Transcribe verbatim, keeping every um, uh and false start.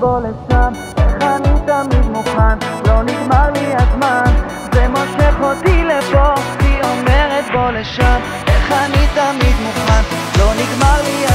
בוא לשם, איך אני תמיד מוכן, לא נגמר לי הזמן, זה מושך אותי לפה, היא אומרת בוא לשם, איך אני תמיד מוכן, לא נגמר לי הזמן.